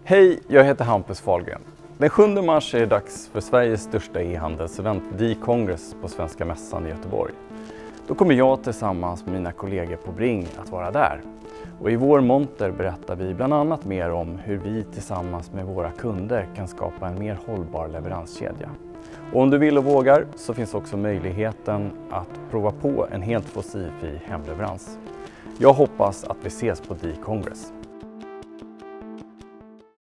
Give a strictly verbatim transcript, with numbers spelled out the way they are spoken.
Hej, jag heter Hampus Fahlgren. Den sjunde mars är det dags för Sveriges största e-handelsevent D-Congress på Svenska Mässan i Göteborg. Då kommer jag tillsammans med mina kollegor på Bring att vara där. Och i vår monter berättar vi bland annat mer om hur vi tillsammans med våra kunder kan skapa en mer hållbar leveranskedja. Och om du vill och vågar så finns också möjligheten att prova på en helt fossilfri hemleverans. Jag hoppas att vi ses på D-Congress.